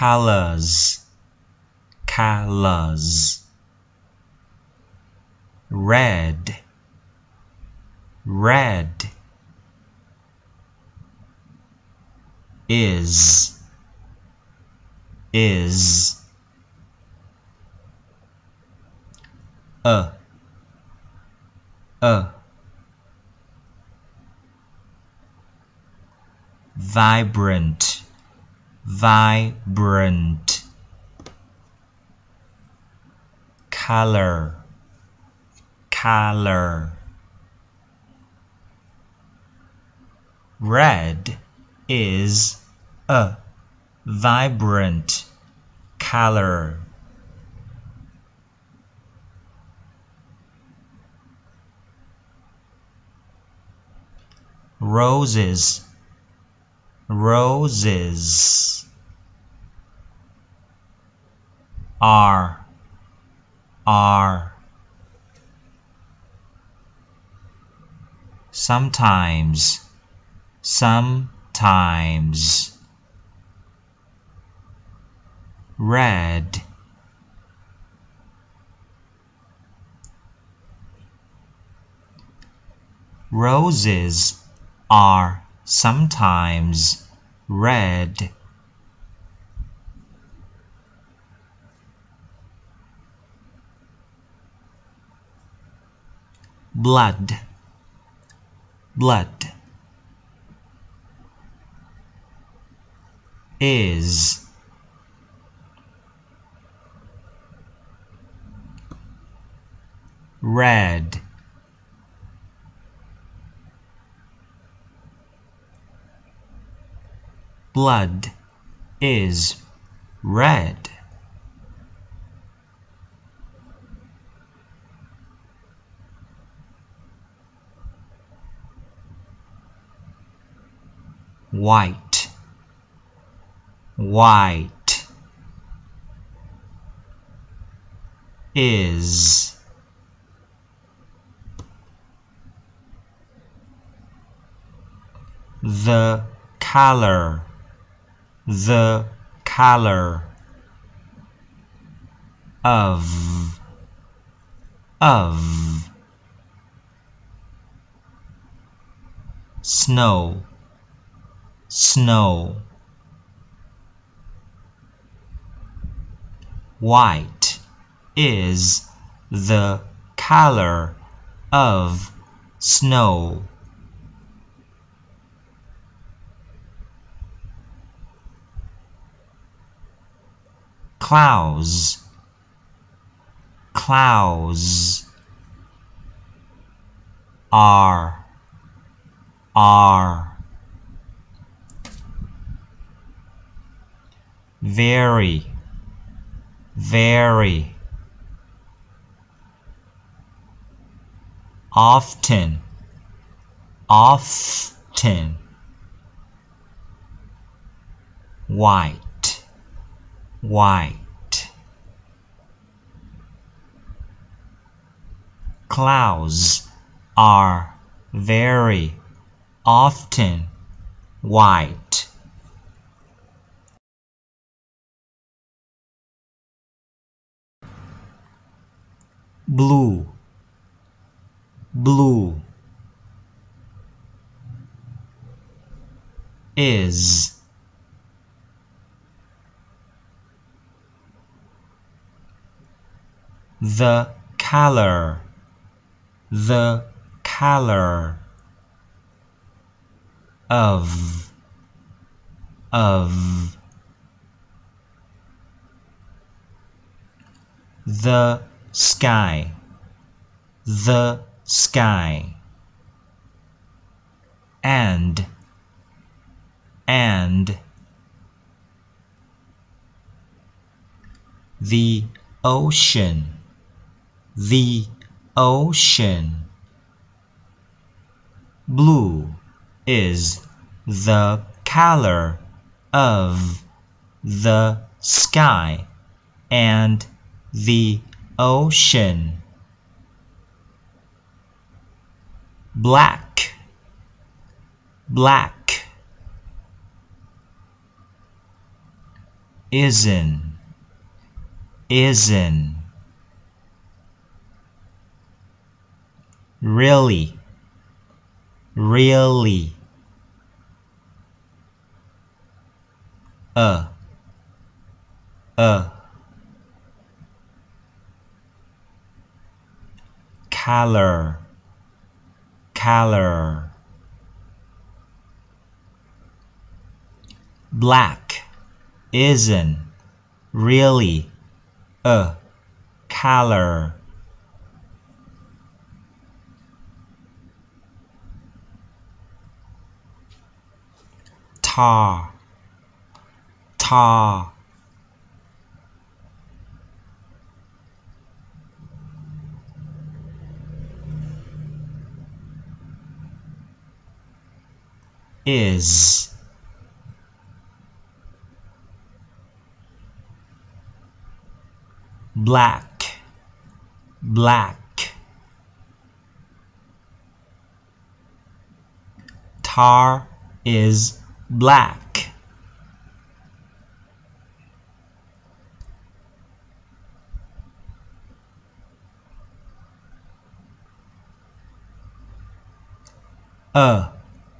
colors, colors. Red, red. Is a vibrant, vibrant. Color, color. Red is a vibrant color. Roses, roses. Are sometimes, sometimes. Red, roses are sometimes red. Blood, blood. Is red. Blood is red. White, white. Is the color, the color of snow, snow. White is the color of snow. Clouds, clouds. Are very, very. Often, often. White, white. Clouds are very often white. Blue, blue. Is the color, the color of the sky, the sky. And the ocean, the ocean. Blue is the color of the sky and the ocean. Black, black. isn't, isn't, really, really, a, color, color, black isn't really a color. Tar, tar, is, black, black, tar is black. A,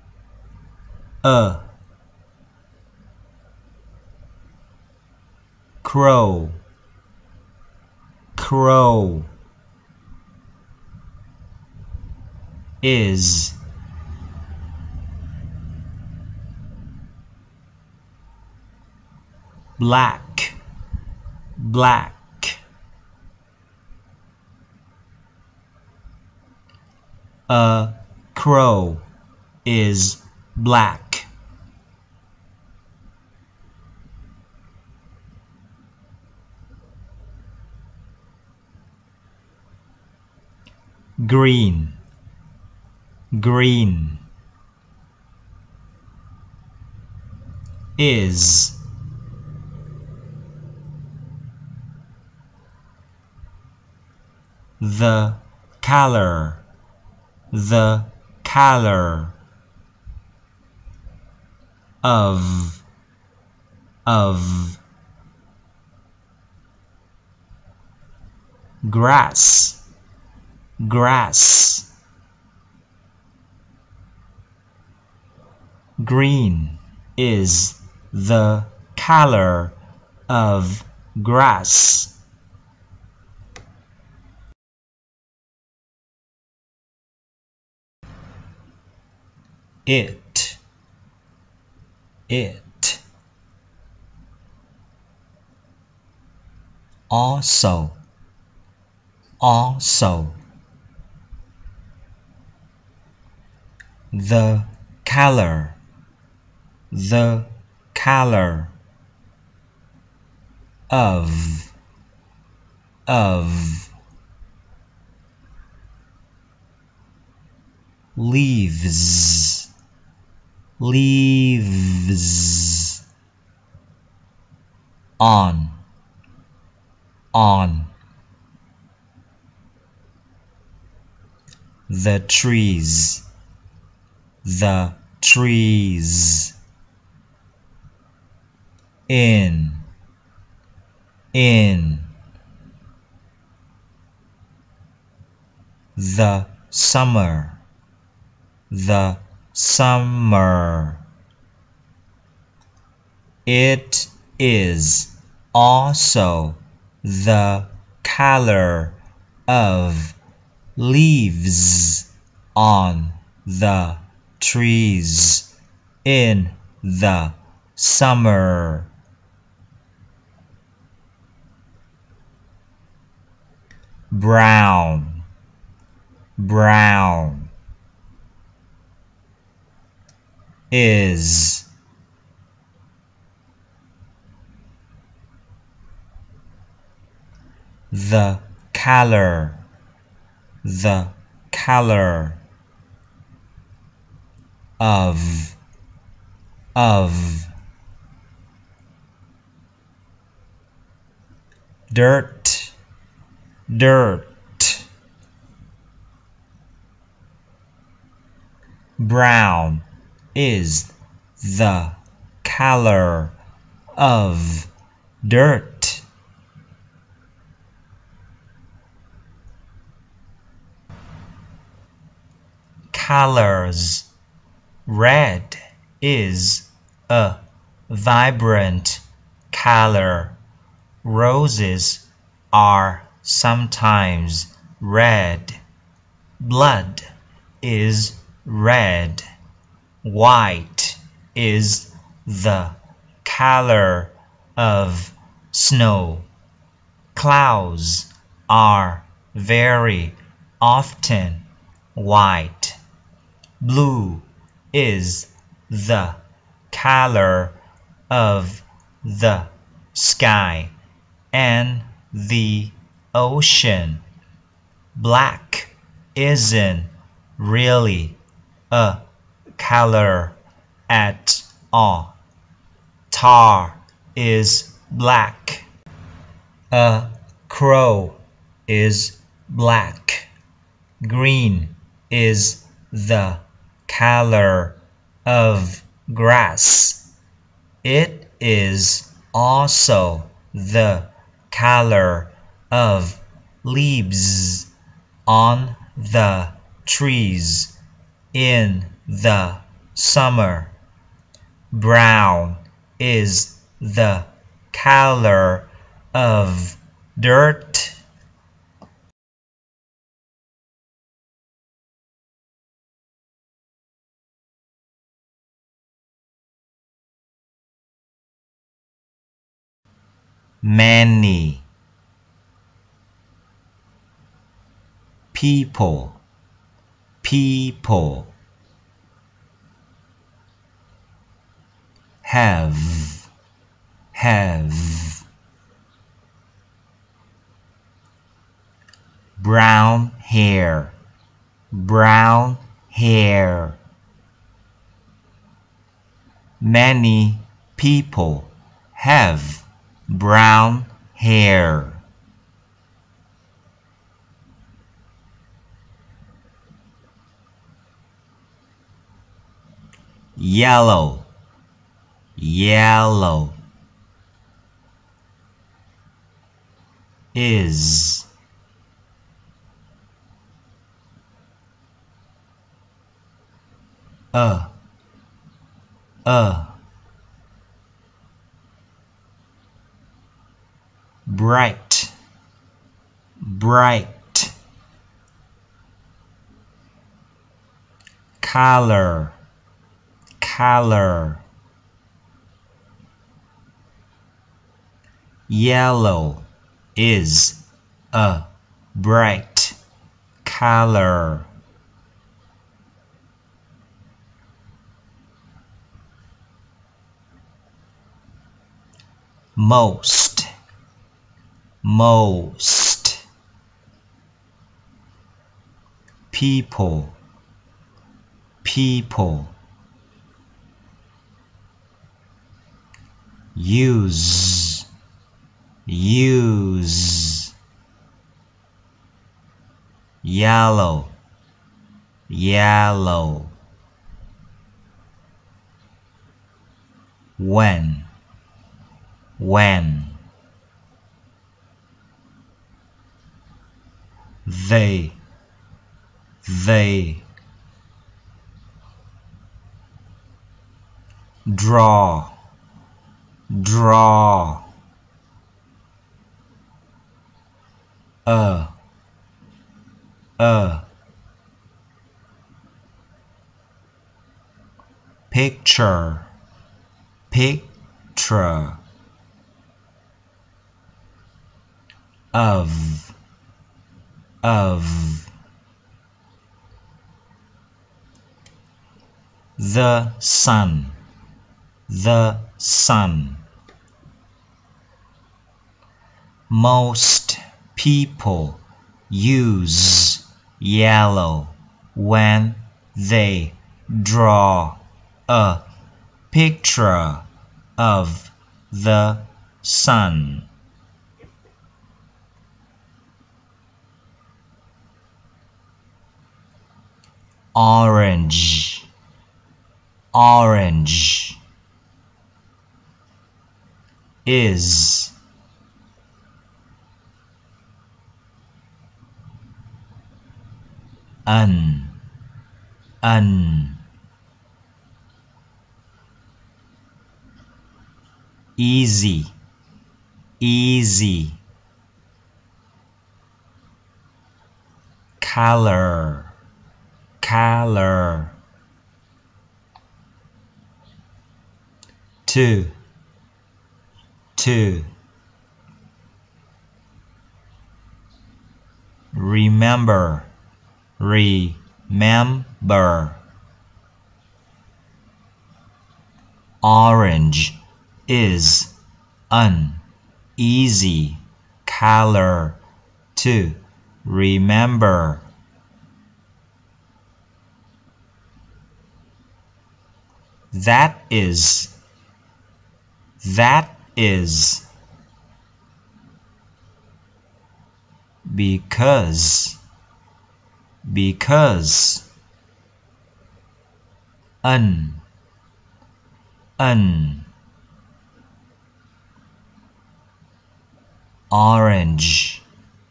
crow, crow, is, black, black, a crow is black. Green, green, is, the color, the color of, grass, grass, green is the color of grass. It, also, also, the color, the color of, leaves, leaves, on, the trees, the trees, in, the summer, the summer. It is also the color of leaves on the trees in the summer. Brown, brown, is, the color, the color of, dirt, dirt, brown is the color of dirt. Colors. Red is a vibrant color. Roses are sometimes red. Blood is red. White is the color of snow. Clouds are very often white. Blue is the color of the sky and the ocean. Black isn't really a color at all. Tar is black. A crow is black. Green is the color of grass. It is also the color of leaves on the trees in the summer. Brown is the color of dirt. Many people have brown hair. Many people have brown hair. Yellow is a bright color. Yellow is a bright color. Most people use yellow when they draw a picture of the sun. Most people use yellow when they draw a picture of the sun. Orange is un, easy, easy, color, color, two, remember, remember, orange is an easy color to remember. That is because an orange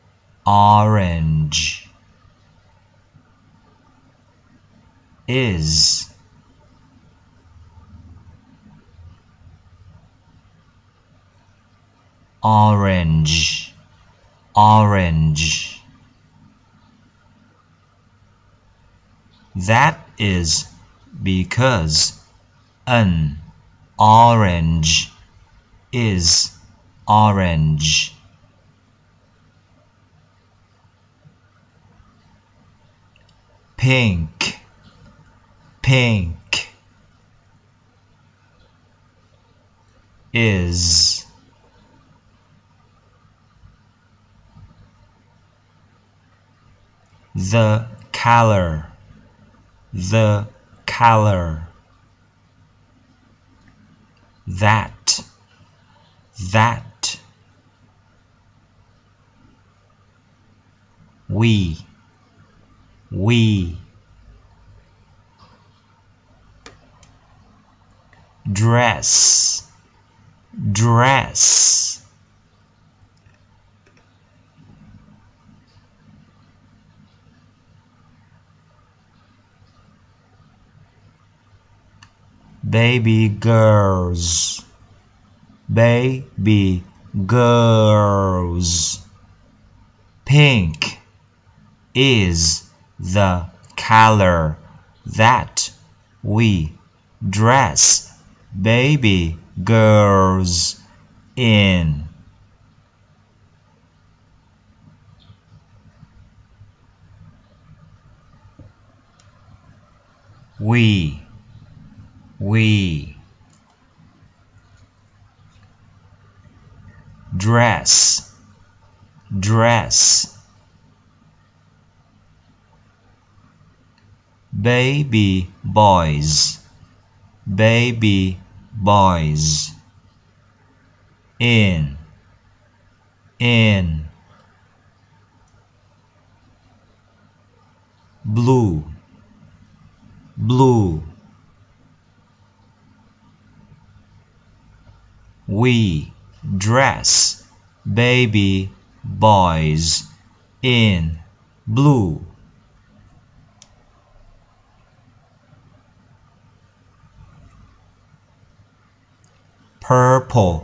is orange that is because an orange is orange. Pink is the color that we dress baby girls pink is the color that we dress baby girls in. We dress baby boys in blue we dress baby boys in blue. Purple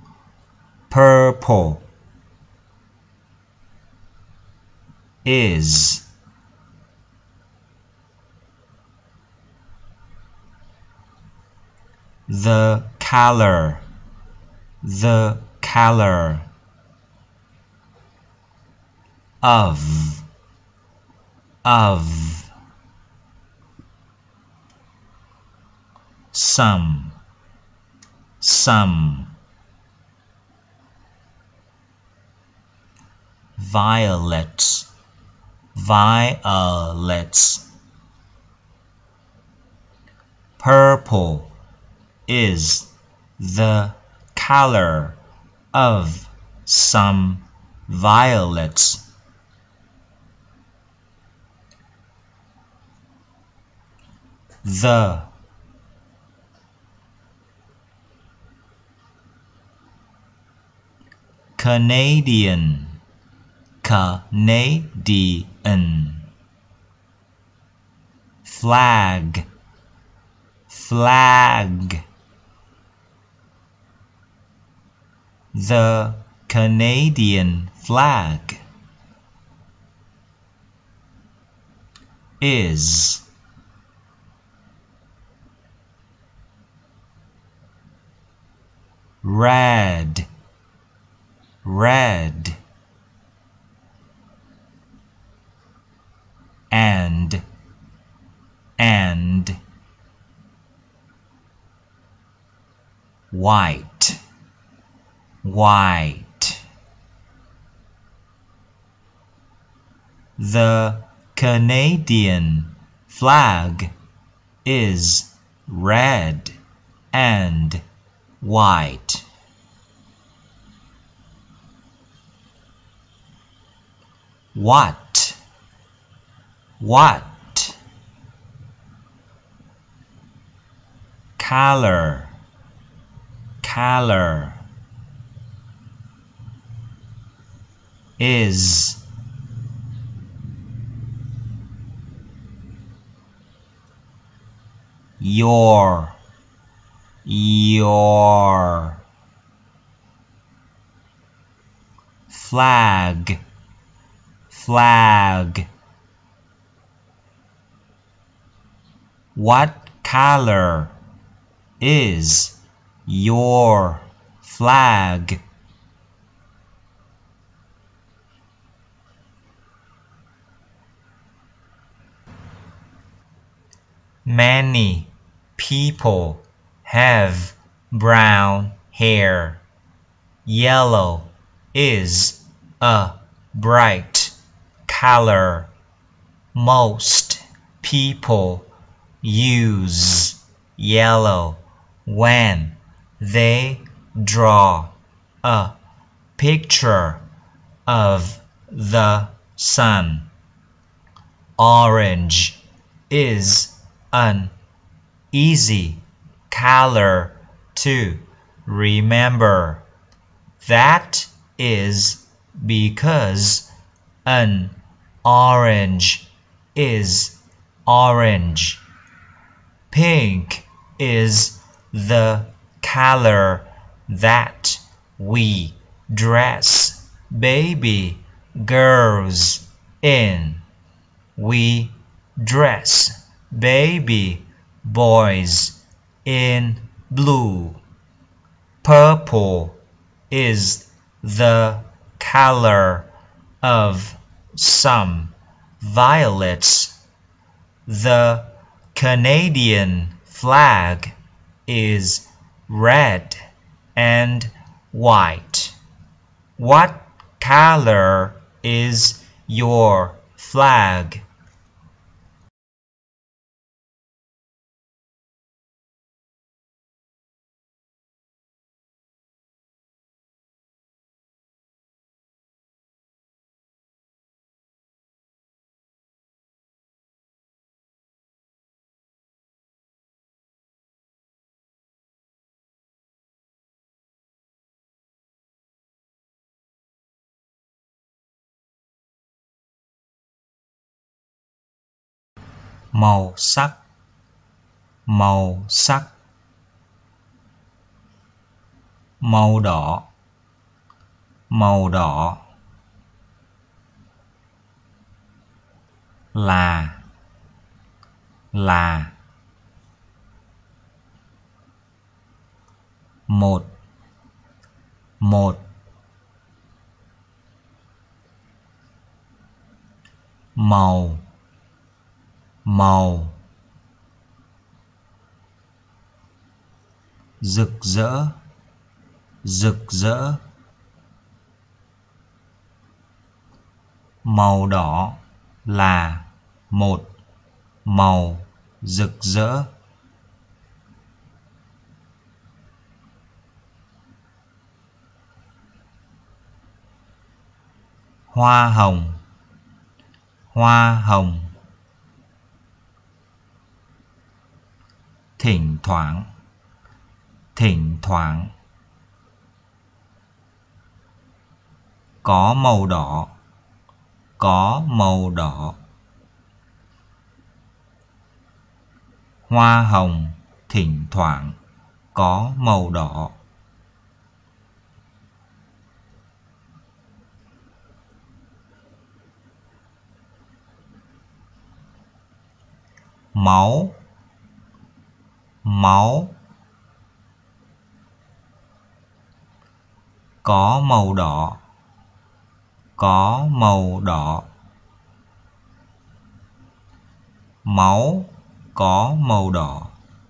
is the color of some violets purple is the color of some violets. The Canadian flag, flag. The Canadian flag is red, red, and white, white. The Canadian flag is red and white. What? What? Color, color. Is your flag, flag. What color is your flag? Many people have brown hair. Yellow is a bright color. Most people use yellow when they draw a picture of the sun. Orange is an easy color to remember. That is because an orange is orange. Pink is the color that we dress baby girls in. We dress baby boys in blue. Purple is the color of some violets. The Canadian flag is red and white. What color is your flag? Màu sắc, màu sắc. Màu đỏ, màu đỏ. Là một màu rực rỡ màu đỏ là một màu rực rỡ. Hoa hồng. Thỉnh thoảng. Có màu đỏ. Hoa hồng thỉnh thoảng có màu đỏ. Máu, máu, có màu đỏ, có màu đỏ. Máu có màu đỏ.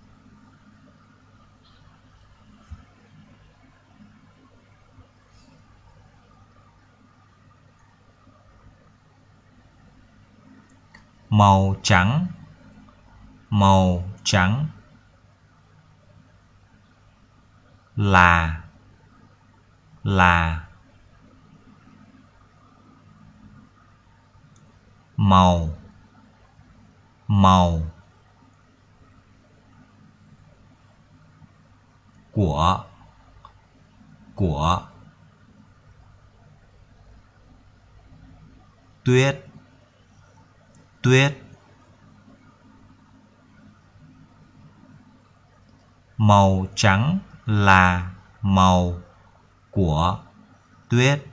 Màu trắng, màu trắng. Là màu, màu. Của, tuyết, tuyết. Màu trắng là màu của tuyết.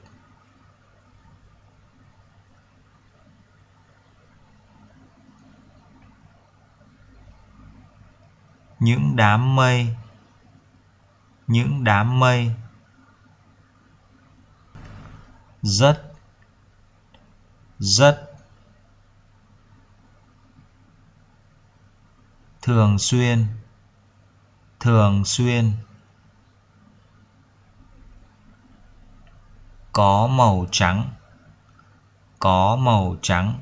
Những đám mây, những đám mây. Rất, rất. Thường xuyên, thường xuyên. Có màu trắng, có màu trắng.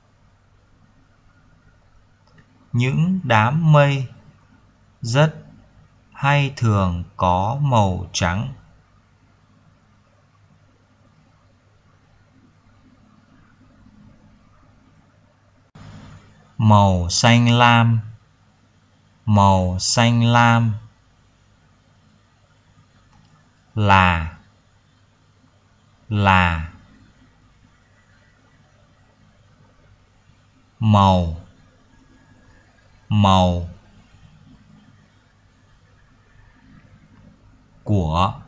Những đám mây rất hay thường có màu trắng. Màu xanh lam, màu xanh lam. Là màu, màu. Của,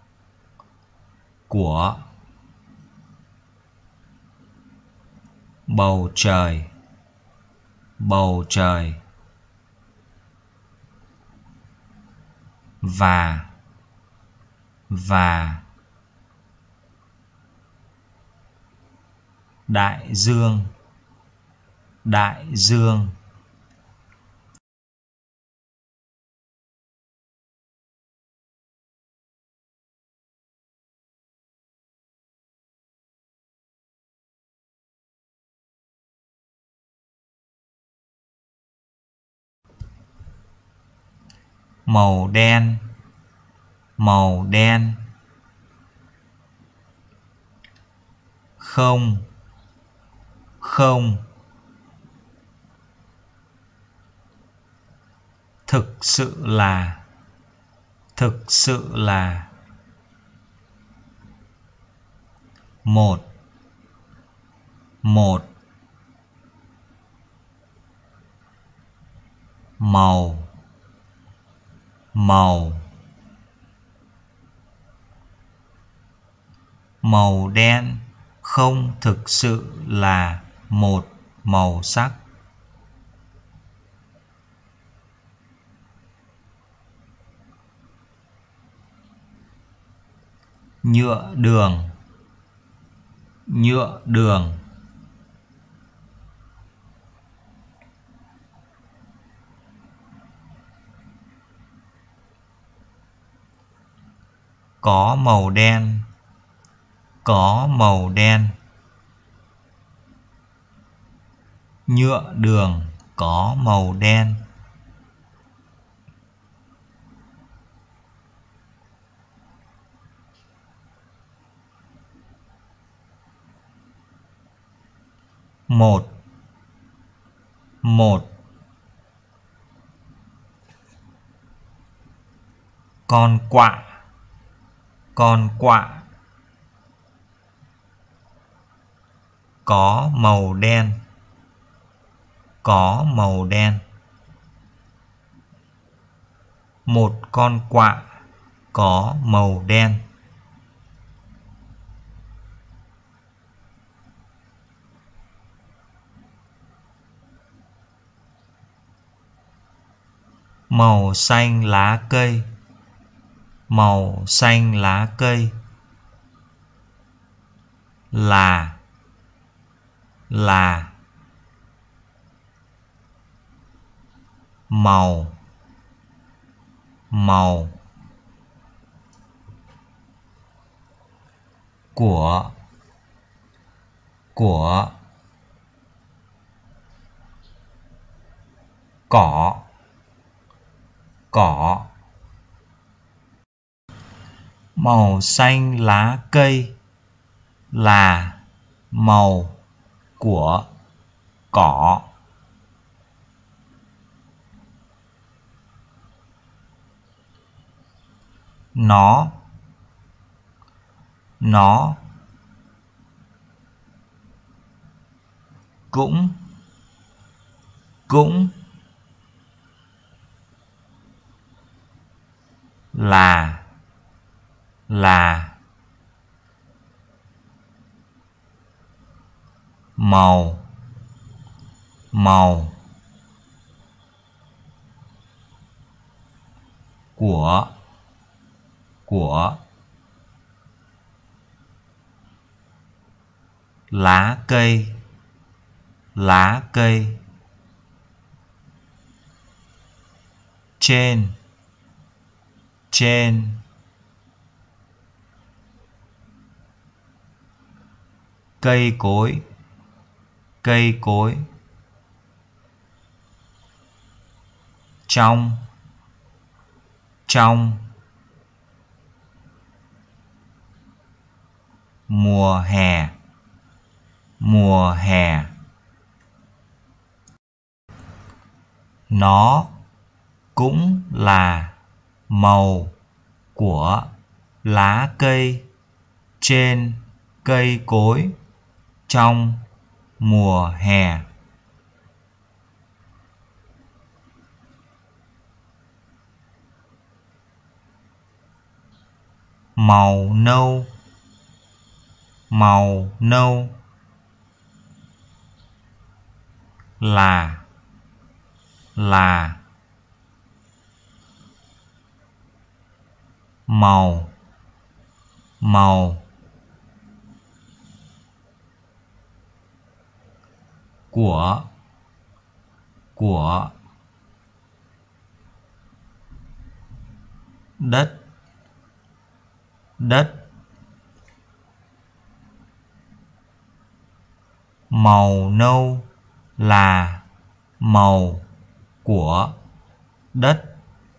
bầu trời, bầu trời. Và, đại dương, đại dương. Màu đen, màu đen. Không, không. Thực sự là, thực sự là. Một, một. Màu, màu. Màu đen không thực sự là một màu sắc. Nhựa đường, nhựa đường. Có màu đen, có màu đen. Nhựa đường có màu đen. Một, một. Con quạ, con quạ. Có màu đen, có màu đen. một con quạ có màu đen. Màu xanh lá cây, màu xanh lá cây là màu của cỏ. Màu xanh lá cây là màu của cỏ. Nó cũng là màu của lá cây. Trên cây cối. Trong mùa hè. Nó cũng là màu của lá cây trên cây cối trong mùa hè. Màu nâu là màu của đất. Màu nâu là màu của đất.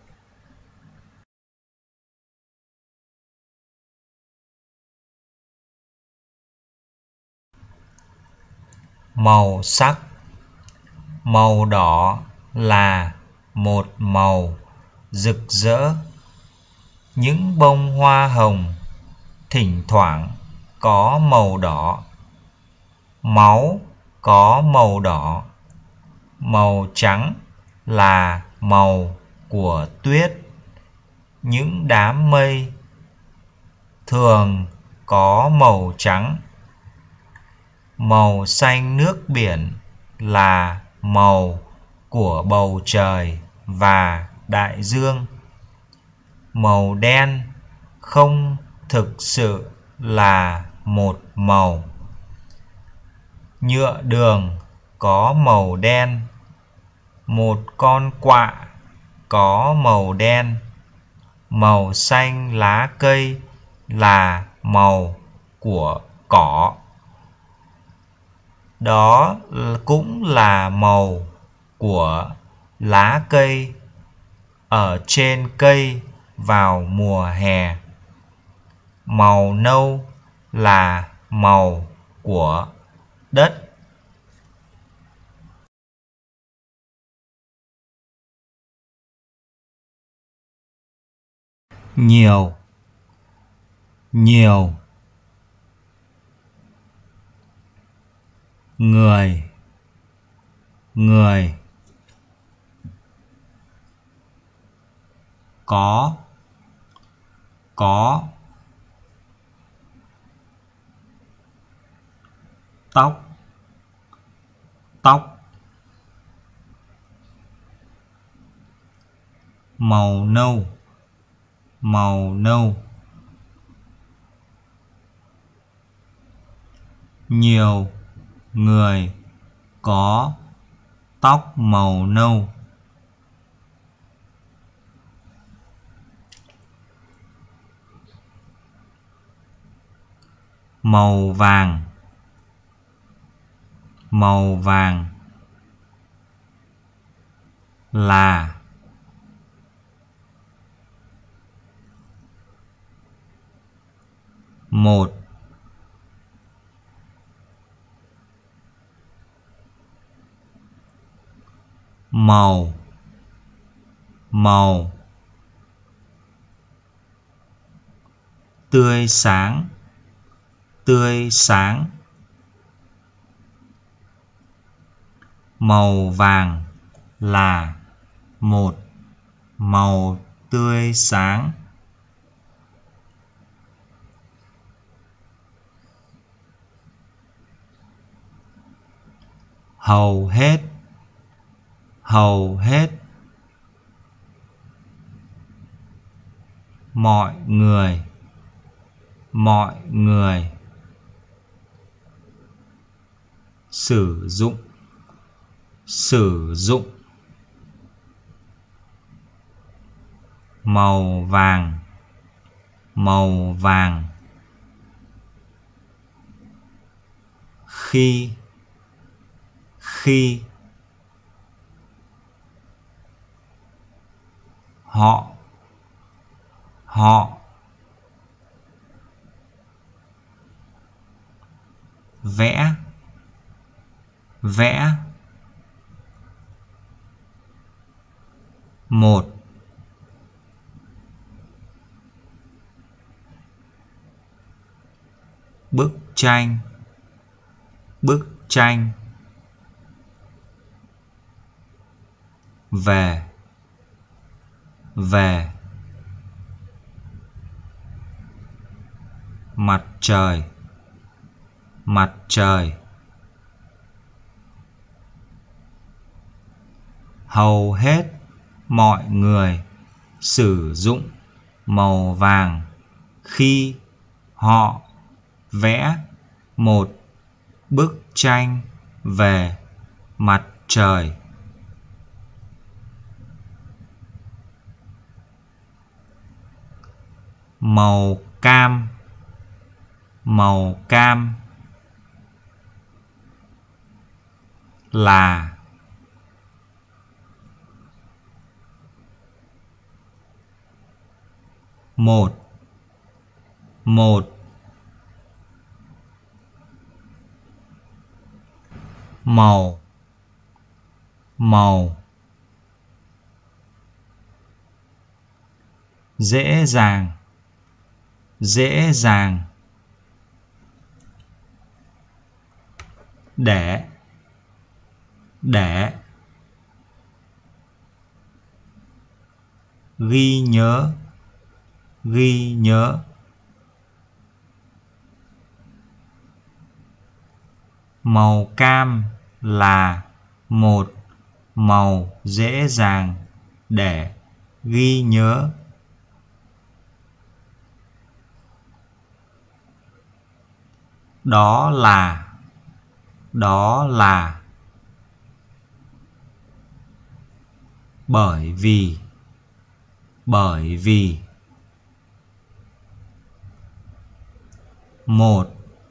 Màu sắc. Màu đỏ là một màu rực rỡ. Những bông hoa hồng thỉnh thoảng có màu đỏ. Máu có màu đỏ. Màu trắng là màu của tuyết. Những đám mây thường có màu trắng. Màu xanh nước biển là màu của bầu trời và đại dương. Màu đen không thực sự là một màu. Nhựa đường có màu đen. Một con quạ có màu đen. Màu xanh lá cây là màu của cỏ. Đó cũng là màu của lá cây ở trên cây vào mùa hè. Màu nâu là màu của đất. Nhiều người có tóc màu nâu nhiều người có tóc màu nâu. Màu vàng là một màu tươi sáng. Màu vàng là một màu tươi sáng. Hầu hết mọi người sử dụng màu vàng khi họ vẽ một bức tranh về mặt trời. Hầu hết mọi người sử dụng màu vàng khi họ vẽ một bức tranh về mặt trời. Màu cam là một màu dễ dàng để ghi nhớ. Màu cam là một màu dễ dàng để ghi nhớ. Đó là bởi vì một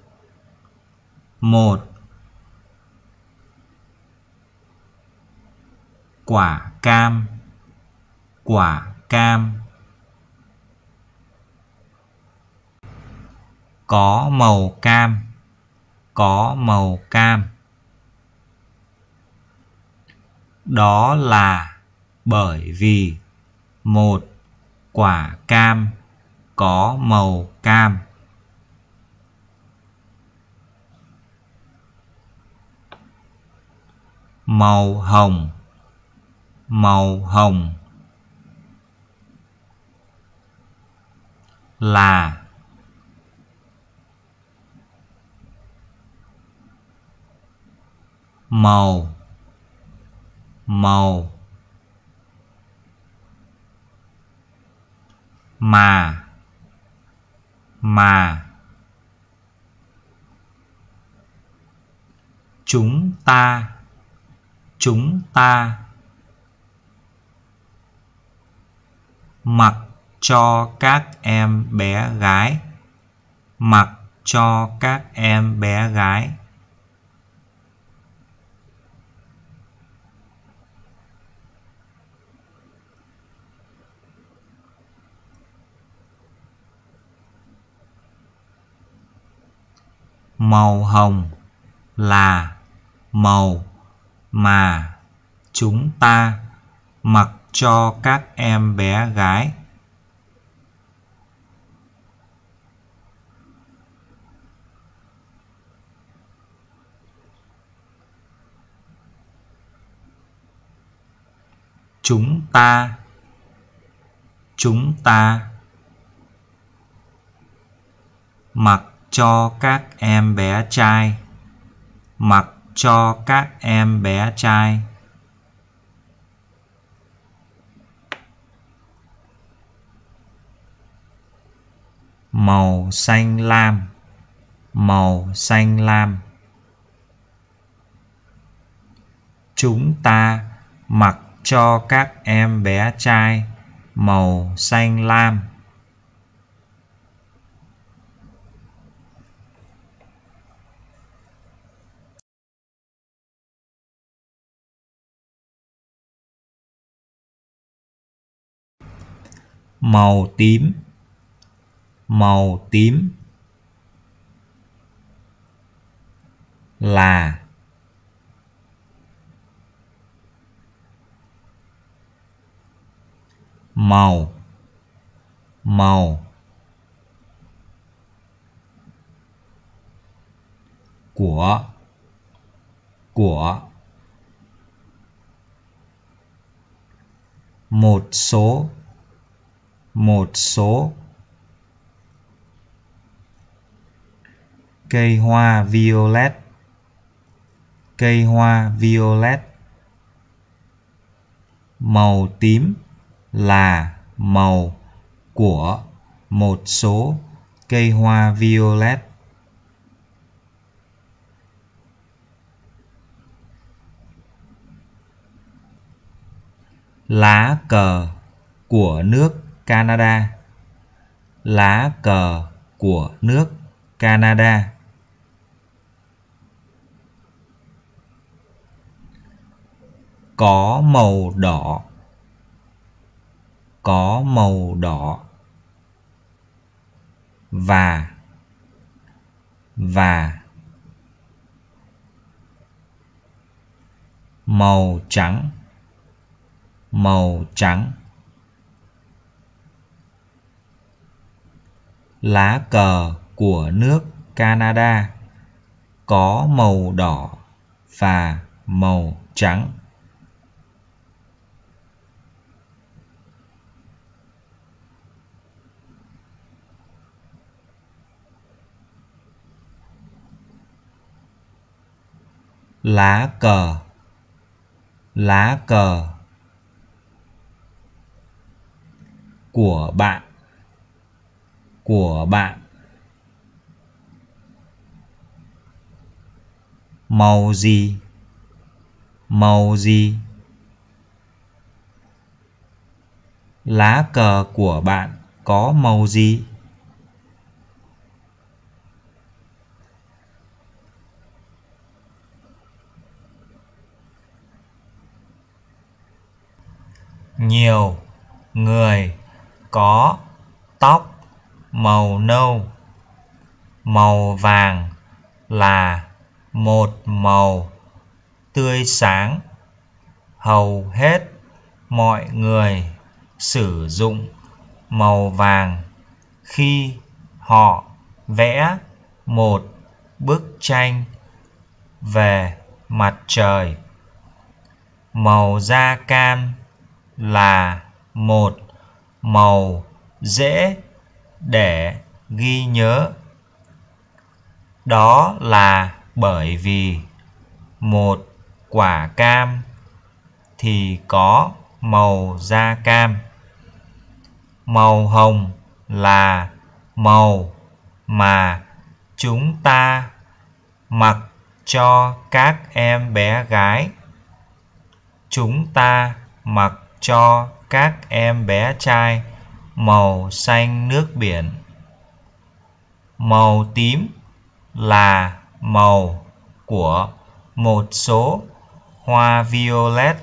quả cam có màu cam. Đó là bởi vì một quả cam có màu cam. Màu hồng là màu màu mà chúng ta mặc cho các em bé gái mặc cho các em bé gái màu hồng là màu mà chúng ta mặc cho các em bé gái chúng ta mặc cho các em bé trai mặc cho các em bé trai màu xanh lam chúng ta mặc cho các em bé trai màu xanh lam màu tím là màu của một số cây hoa violet màu tím là màu của một số cây hoa violet lá cờ của nước Canada có màu đỏ và màu trắng lá cờ của nước Canada có màu đỏ và màu trắng lá cờ của bạn màu gì lá cờ của bạn có màu gì nhiều người có tóc màu nâu màu vàng là một màu tươi sáng hầu hết mọi người sử dụng màu vàng khi họ vẽ một bức tranh về mặt trời màu da cam là một màu dễ để ghi nhớ. Đó là bởi vì một quả cam thì có màu da cam. Màu hồng là màu mà chúng ta mặc cho các em bé gái. Chúng ta mặc cho các em bé trai màu xanh nước biển. Màu tím là màu của một số hoa violet.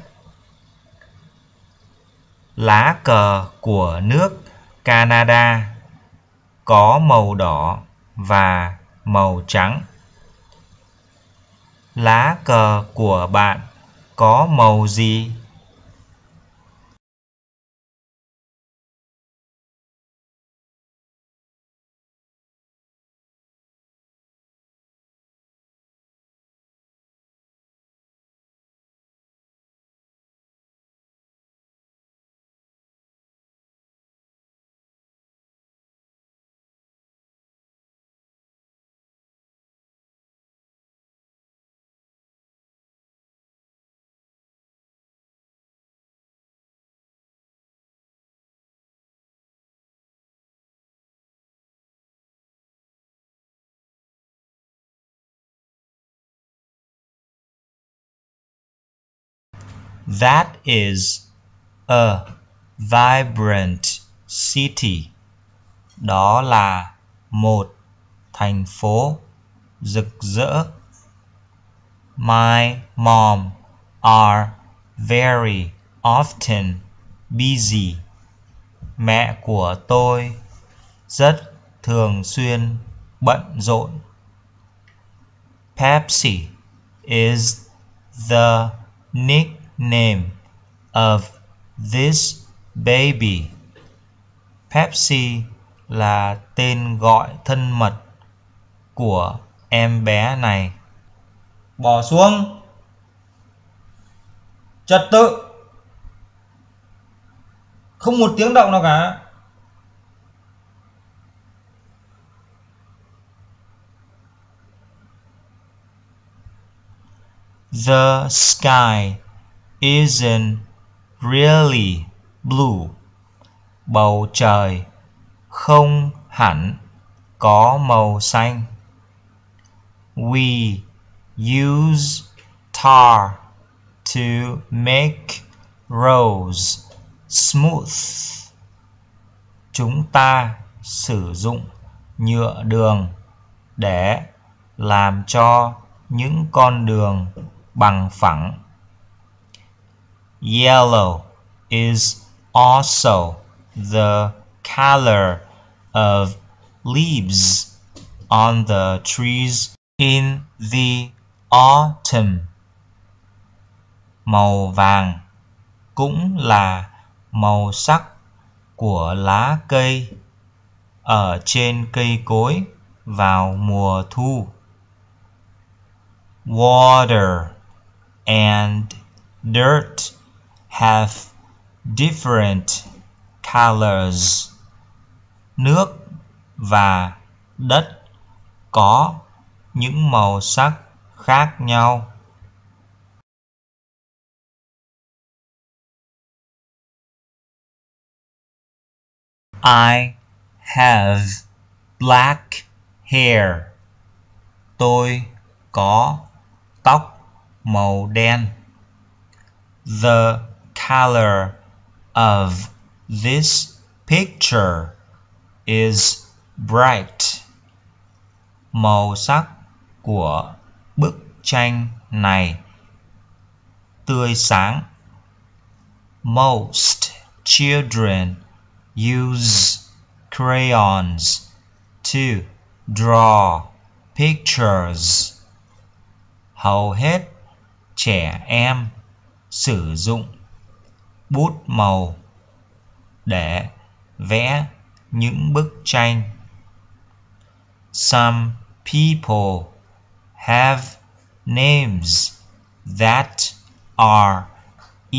Lá cờ của nước Canada có màu đỏ và màu trắng. Lá cờ của bạn có màu gì? That is a vibrant city. Đó là một thành phố rực rỡ. My mom are very often busy. Mẹ của tôi rất thường xuyên bận rộn. Pepsi is the nickname of this baby. Pepsi là tên gọi thân mật của em bé này. Bỏ xuống. Trật tự. Không một tiếng động nào cả. The sky isn't really blue. Bầu trời không hẳn có màu xanh. We use tar to make roads smooth. Chúng ta sử dụng nhựa đường để làm cho những con đường bằng phẳng. Yellow is also the color of leaves on the trees in the autumn. Màu vàng cũng là màu sắc của lá cây ở trên cây cối vào mùa thu. Water and dirt have different colors. Nước và đất có những màu sắc khác nhau. I have black hair. Tôi có tóc màu đen. The color of this picture is bright. Màu sắc của bức tranh này tươi sáng. Most children use crayons to draw pictures. Hầu hết trẻ em sử dụng bút màu để vẽ những bức tranh. Some people have names that are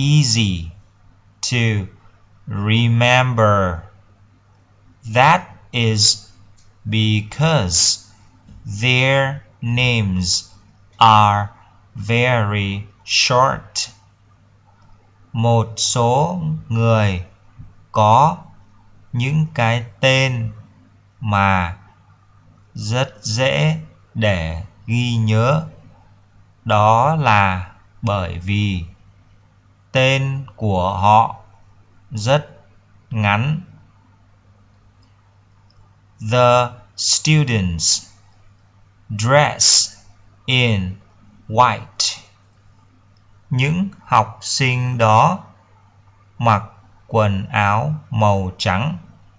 easy to remember. That is because their names are very short. Một số người có những cái tên mà rất dễ để ghi nhớ. Đó là bởi vì tên của họ rất ngắn. The students dress in white. Những học sinh đó mặc quần áo màu trắng.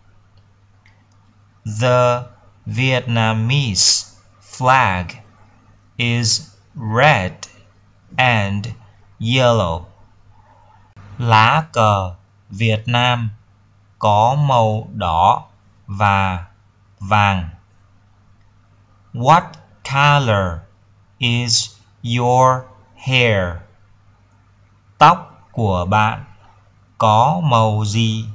The Vietnamese flag is red and yellow. Lá cờ Việt Nam có màu đỏ và vàng. What color is your hair? Tóc của bạn có màu gì?